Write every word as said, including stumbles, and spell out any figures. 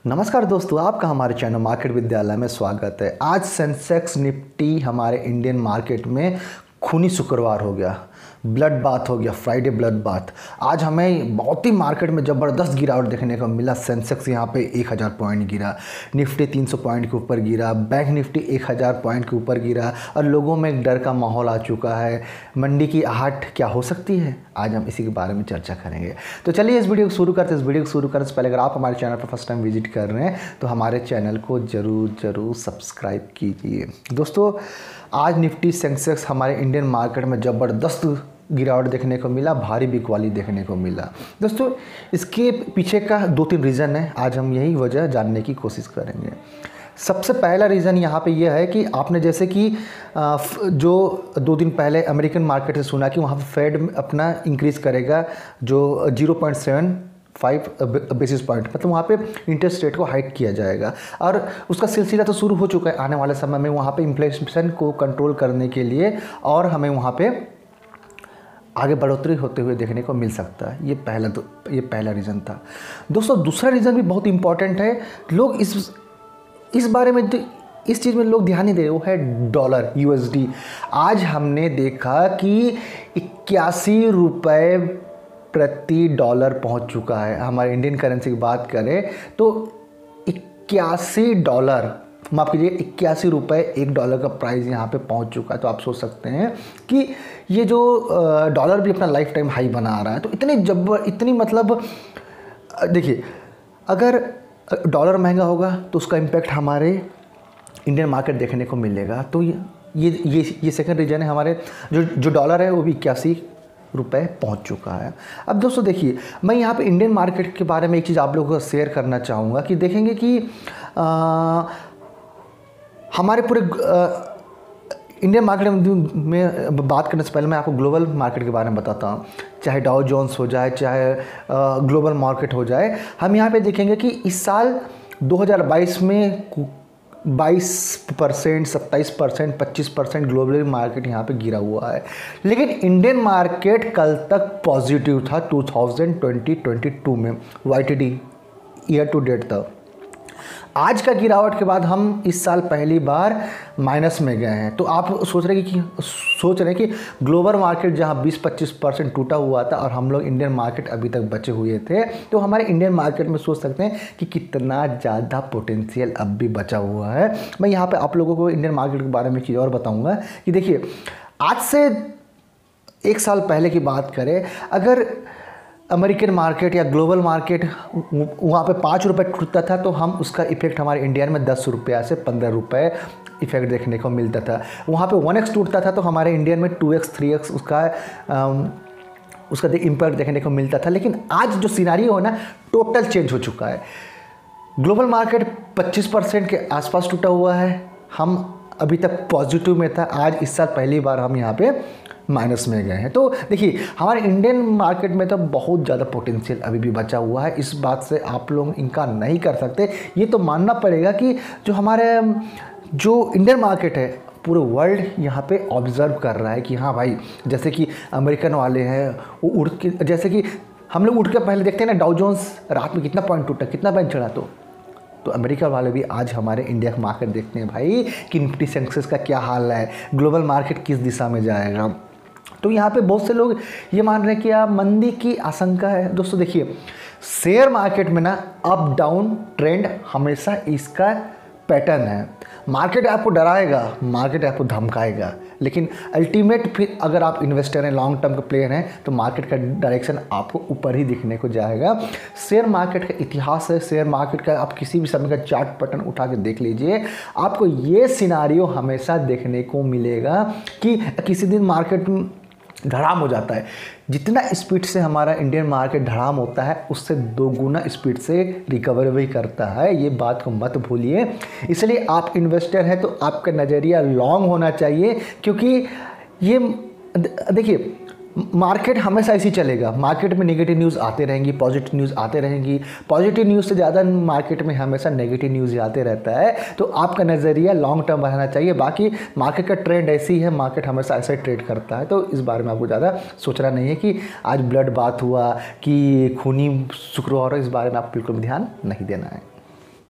नमस्कार दोस्तों, आपका हमारे चैनल मार्केट विद्यालय में स्वागत है। आज सेंसेक्स निफ्टी हमारे इंडियन मार्केट में खूनी शुक्रवार हो गया, ब्लड बाथ हो गया, फ्राइडे ब्लड बाथ। आज हमें बहुत ही मार्केट में ज़बरदस्त गिरावट देखने को मिला। सेंसेक्स यहाँ पे एक हज़ार पॉइंट गिरा, निफ्टी तीन सौ पॉइंट के ऊपर गिरा, बैंक निफ्टी एक हज़ार पॉइंट के ऊपर गिरा और लोगों में एक डर का माहौल आ चुका है। मंडी की आहट क्या हो सकती है, आज हम इसी के बारे में चर्चा करेंगे। तो चलिए इस वीडियो को शुरू करते हैं। इस वीडियो को शुरू करने से पहले अगर आप हमारे चैनल पर फर्स्ट टाइम विजिट कर रहे हैं तो हमारे चैनल को ज़रूर ज़रूर सब्सक्राइब कीजिए। दोस्तों, आज निफ्टी सेंसेक्स हमारे इंडियन मार्केट में ज़बरदस्त गिरावट देखने को मिला, भारी बिकवाली देखने को मिला। दोस्तों, इसके पीछे का दो तीन रीज़न है, आज हम यही वजह जानने की कोशिश करेंगे। सबसे पहला रीज़न यहाँ पे यह है कि आपने जैसे कि जो दो दिन पहले अमेरिकन मार्केट से सुना कि वहाँ पे फेड अपना इंक्रीज़ करेगा जो zero point seven five basis point, मतलब वहाँ पे इंटरेस्ट रेट को हाइक किया जाएगा और उसका सिलसिला तो शुरू हो चुका है। आने वाले समय में वहाँ पे इन्फ्लेशन को कंट्रोल करने के लिए और हमें वहाँ पे आगे बढ़ोतरी होते हुए देखने को मिल सकता है। ये पहला तो ये पहला रीज़न था। दोस्तों, दूसरा रीज़न भी बहुत इंपॉर्टेंट है। लोग इस इस बारे में इस चीज़ में लोग ध्यान नहीं दे रहे, वो है डॉलर यूएसडी। आज हमने देखा कि इक्यासी रुपये प्रति डॉलर पहुंच चुका है। हमारे इंडियन करेंसी की बात करें तो इक्यासी डॉलर माफ़ कीजिए इक्यासी रुपये एक डॉलर का प्राइस यहाँ पे पहुँच चुका है। तो आप सोच सकते हैं कि ये जो डॉलर भी अपना लाइफ टाइम हाई बना रहा है। तो इतनी जब इतनी मतलब देखिए, अगर डॉलर महंगा होगा तो उसका इम्पैक्ट हमारे इंडियन मार्केट देखने को मिलेगा। तो ये ये ये सेकंड रीजन है। हमारे जो जो डॉलर है वो भी इक्यासी रुपये पहुंच चुका है। अब दोस्तों देखिए, मैं यहाँ पे इंडियन मार्केट के बारे में एक चीज़ आप लोगों को शेयर करना चाहूँगा कि देखेंगे कि आ, हमारे पूरे इंडियन मार्केट में बात करने से पहले मैं आपको ग्लोबल मार्केट के बारे में बताता हूँ। चाहे डाउ जोन्स हो जाए, चाहे ग्लोबल मार्केट हो जाए, हम यहाँ पे देखेंगे कि इस साल दो हज़ार बाईस में बाईस परसेंट, सत्ताईस परसेंट, पच्चीस परसेंट ग्लोबल मार्केट यहाँ पे गिरा हुआ है। लेकिन इंडियन मार्केट कल तक पॉजिटिव था दो हज़ार बीस बाईस में, वाईटीडी ईयर टू डेट था। आज का गिरावट के बाद हम इस साल पहली बार माइनस में गए हैं। तो आप सोच रहे कि सोच रहे हैं कि ग्लोबल मार्केट जहां बीस पच्चीस परसेंट टूटा हुआ था और हम लोग इंडियन मार्केट अभी तक बचे हुए थे, तो हमारे इंडियन मार्केट में सोच सकते हैं कि कितना ज़्यादा पोटेंशियल अब भी बचा हुआ है। मैं यहाँ पे आप लोगों को इंडियन मार्केट के बारे में एक चीज़ और बताऊँगा कि देखिए, आज से एक साल पहले की बात करें, अगर अमेरिकन मार्केट या ग्लोबल मार्केट वहाँ पे पाँच रुपये टूटता था तो हम उसका इफेक्ट हमारे इंडिया में दस रुपया से पंद्रह रुपये इफेक्ट देखने को मिलता था। वहाँ पे वन एक्स टूटता था तो हमारे इंडियन में टू एक्स थ्री एक्स उसका आम, उसका इम्पैक्ट देखने को मिलता था। लेकिन आज जो सिनारियो है ना, टोटल चेंज हो चुका है। ग्लोबल मार्केट पच्चीस परसेंट के आसपास टूटा हुआ है, हम अभी तक पॉजिटिव में था। आज इस साल पहली बार हम यहाँ पे माइनस में गए हैं। तो देखिए, हमारे इंडियन मार्केट में तो बहुत ज़्यादा पोटेंशियल अभी भी बचा हुआ है। इस बात से आप लोग इनकार नहीं कर सकते। ये तो मानना पड़ेगा कि जो हमारे जो इंडियन मार्केट है, पूरे वर्ल्ड यहाँ पे ऑब्जर्व कर रहा है कि हाँ भाई, जैसे कि अमेरिकन वाले हैं वो उड़ के, जैसे कि हम लोग उठ के पहले देखते हैं ना डाउ जोन्स रात में कितना पॉइंट टूटा, कितना पॉइंट चढ़ा, तो तो अमेरिका वाले भी आज हमारे इंडिया का मार्केट देखते हैं भाई कि निफ्टी सेंसेक्स का क्या हाल है, ग्लोबल मार्केट किस दिशा में जाएगा। तो यहाँ पे बहुत से लोग ये मान रहे हैं कि आप मंदी की आशंका है। दोस्तों देखिए, शेयर मार्केट में ना अप डाउन ट्रेंड हमेशा इसका पैटर्न है। मार्केट आपको डराएगा, मार्केट आपको धमकाएगा, लेकिन अल्टीमेट फिर अगर आप इन्वेस्टर हैं, लॉन्ग टर्म के प्लेयर हैं, तो मार्केट का डायरेक्शन आपको ऊपर ही दिखने को जाएगा। शेयर मार्केट का इतिहास है, शेयर मार्केट का आप किसी भी समय का चार्ट पैटर्न उठा के देख लीजिए, आपको ये सिनारियो हमेशा देखने को मिलेगा कि किसी दिन मार्केट धड़ाम हो जाता है। जितना स्पीड से हमारा इंडियन मार्केट धड़ाम होता है, उससे दो गुना स्पीड से रिकवर भी करता है। ये बात को मत भूलिए। इसलिए आप इन्वेस्टर हैं तो आपका नज़रिया लॉन्ग होना चाहिए, क्योंकि ये देखिए, मार्केट हमेशा ऐसी चलेगा। मार्केट में नेगेटिव न्यूज़ आते रहेंगी, पॉजिटिव न्यूज़ आते रहेंगी। पॉजिटिव न्यूज़ से ज़्यादा मार्केट में हमेशा नेगेटिव न्यूज़ आते रहता है। तो आपका नज़रिया लॉन्ग टर्म रहना चाहिए। बाकी मार्केट का ट्रेंड ऐसी है, मार्केट हमेशा ऐसे ट्रेड करता है। तो इस बारे में आपको ज़्यादा सोचना नहीं है कि आज ब्लड बात हुआ कि खूनी शुक्रवार, इस बारे में आपको बिल्कुल ध्यान नहीं देना है।